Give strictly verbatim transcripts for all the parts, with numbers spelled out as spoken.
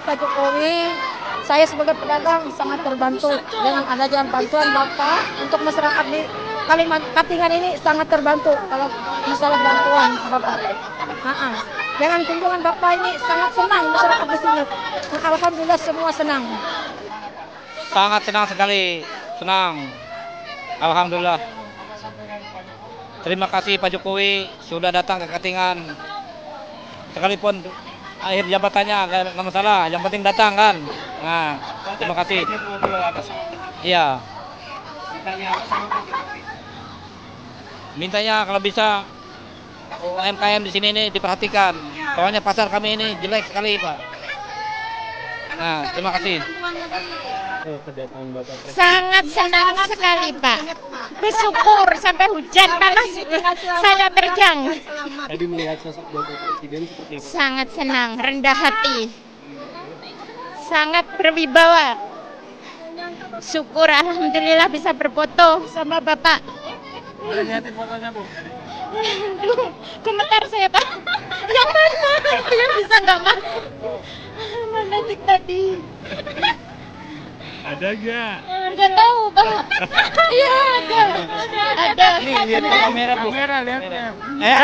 Pak Jokowi, saya sebagai pedagang sangat terbantu dengan adanya bantuan Bapak untuk masyarakat di Kalimantan Katingan ini sangat terbantu kalau masalah bantuan Bapak. Ha-ha. Dengan kunjungan Bapak ini sangat senang masyarakat di sini. Alhamdulillah semua senang. Sangat senang sekali, senang. Alhamdulillah. Terima kasih Pak Jokowi sudah datang ke Katingan. Sekalipun akhir jabatannya nggak masalah, yang penting datang kan. Nah, terima kasih. Iya. Mintanya kalau bisa U M K M di sini ini diperhatikan. Soalnya pasar kami ini jelek sekali, Pak. Nah, terima kasih. Sangat senang sekali, Pak. Bersyukur sampai hujan panas saya terjang. Tadi melihat sosok Bapak Presiden seperti apa? Sangat senang, rendah hati. Sangat berwibawa. Syukur alhamdulillah bisa berfoto sama Bapak. Lihatin fotonya, Bu. Aduh, komentar saya, Pak. Yang mana? Yang bisa nggak masuk? Mana tik tadi? Ada gak? Nggak tahu, Pak. Iya, ada. Ada. Nih, lihat ke kamera, Bu. Kamera, lihat ya. Eh.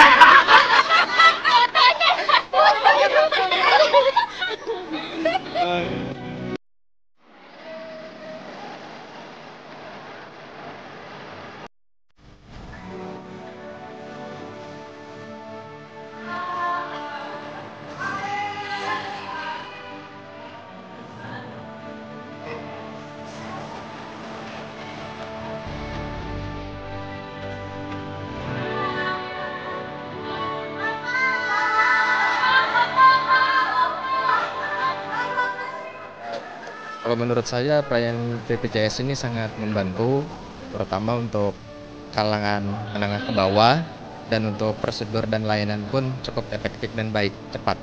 Kalau menurut saya perayaan B P J S ini sangat membantu, terutama untuk kalangan menengah ke bawah, dan untuk prosedur dan layanan pun cukup efektif dan baik, cepat.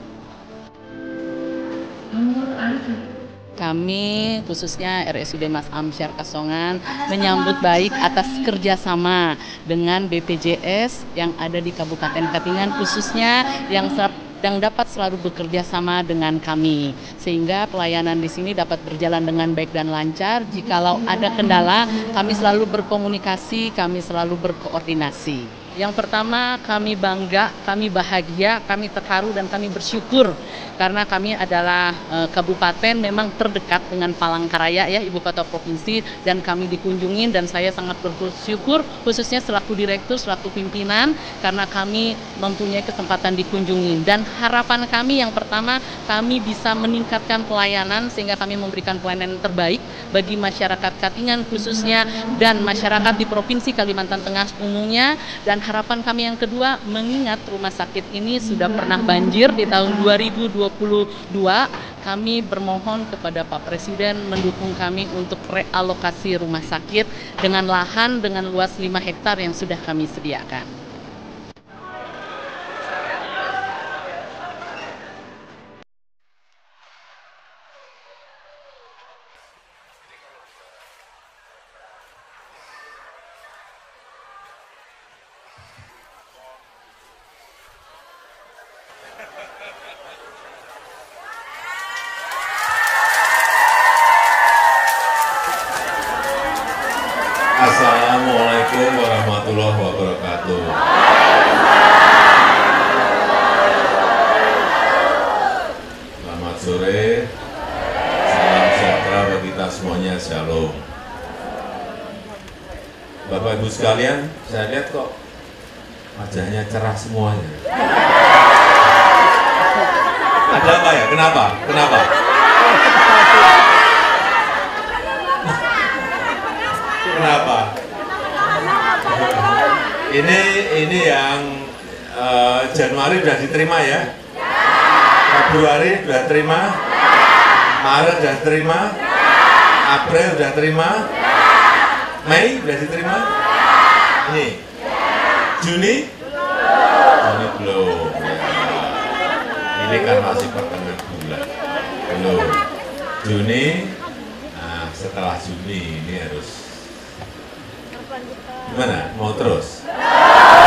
Kami khususnya R S U D Mas Amsyar Kasongan menyambut baik atas kerjasama dengan B P J S yang ada di Kabupaten Katingan, khususnya yang yang dapat selalu bekerja sama dengan kami, sehingga pelayanan di sini dapat berjalan dengan baik dan lancar. Jikalau ada kendala, kami selalu berkomunikasi, kami selalu berkoordinasi. Yang pertama, kami bangga, kami bahagia, kami terharu, dan kami bersyukur karena kami adalah e, kabupaten memang terdekat dengan Palangkaraya ya, ibu kota provinsi, dan kami dikunjungin, dan saya sangat bersyukur khususnya selaku direktur, selaku pimpinan, karena kami mempunyai kesempatan dikunjungin. Dan harapan kami yang pertama, kami bisa meningkatkan pelayanan sehingga kami memberikan pelayanan yang terbaik bagi masyarakat Katingan khususnya dan masyarakat di Provinsi Kalimantan Tengah umumnya. Dan harapan kami yang kedua, mengingat rumah sakit ini sudah pernah banjir di tahun dua ribu dua puluh dua, kami bermohon kepada Pak Presiden mendukung kami untuk realokasi rumah sakit dengan lahan dengan luas lima hektar yang sudah kami sediakan. Assalamualaikum warahmatullahi wabarakatuh. Selamat sore, salam sejahtera bagi kita semuanya, shalom. Bapak Ibu sekalian, saya lihat kok wajahnya cerah semuanya. Ada apa ya? Kenapa? Kenapa? Kenapa? Ini ini yang uh, Januari sudah diterima ya? Februari sudah terima? Maret sudah terima? April sudah terima? Mei sudah diterima? Ini? Juni? Juni belum. Ya. Ini kan masih pertengahan bulan. Belum. Juni. Nah, setelah Juni ini harus gimana? Mau terus?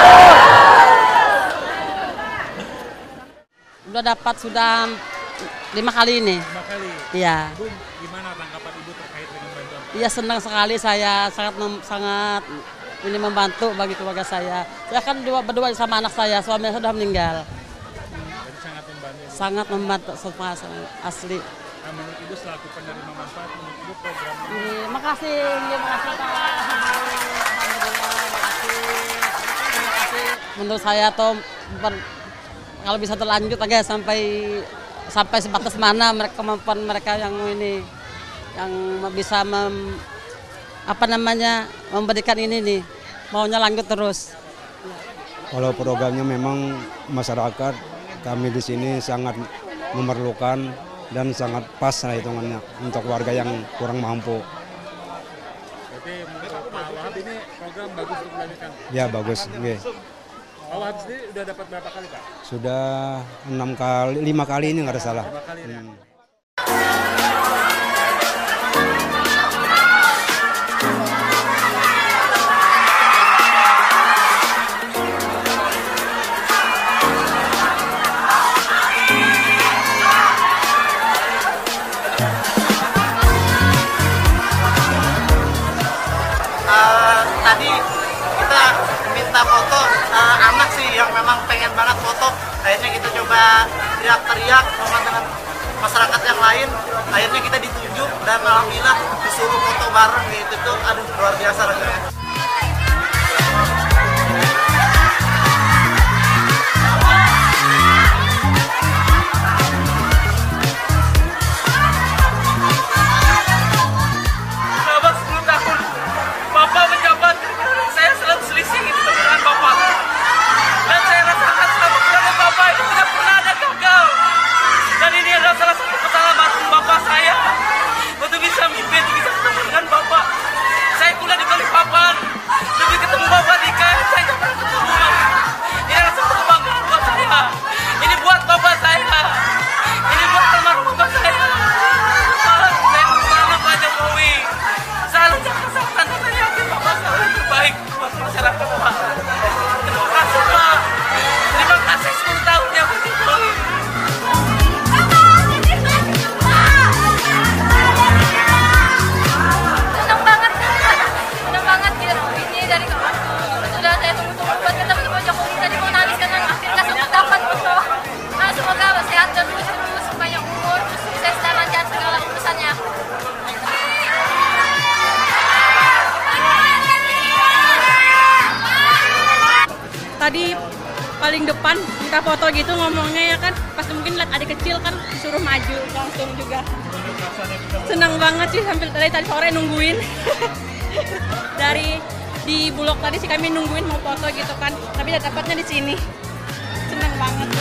Sudah dapat sudah lima kali ini. Lima kali. Iya. Ibu, gimana tanggapan Ibu terkait dengan bantuan? Iya, senang sekali saya, sangat mem- sangat ini membantu bagi keluarga saya. Saya kan dua berdua sama anak saya, suami saya sudah meninggal. Jadi sangat membantu. Sangat membantu semua asli. Nah, menurut Ibu selaku penerima manfaat, menurut Ibu program ini Ini, makasih, ini, makasih Pak. Alhamdulillah, makasih. Terima kasih. Menurut saya tuh ber- kalau bisa terlanjut aja sampai sampai sebatas mana mereka kemampuan mereka yang ini yang bisa mem, apa namanya memberikan ini nih maunya lanjut terus. Kalau programnya memang masyarakat kami di sini sangat memerlukan dan sangat pas lah hitungannya untuk warga yang kurang mampu. Berarti menurut Pak Wahab ini program bagus untuk dilanjutkan? Ya bagus. Oke. Pak Wahab sendiri udah dapat berapa kali Pak? Sudah enam kali, lima kali ini nggak ada salah. Lima kali ya? Hmm. Tadi kita minta foto uh, anak sih yang memang pengen banget foto, akhirnya kita coba teriak-teriak sama dengan masyarakat yang lain, akhirnya kita ditunjuk dan alhamdulillah disuruh foto bareng gitu tuh, aduh luar biasa rasanya. Tadi paling depan minta foto gitu ngomongnya ya kan, pas mungkin lihat adik kecil kan disuruh maju langsung juga. Senang banget sih, sampai dari tadi sore nungguin. Dari di Bulog tadi sih kami nungguin mau foto gitu kan, tapi dapatnya di sini. Senang banget.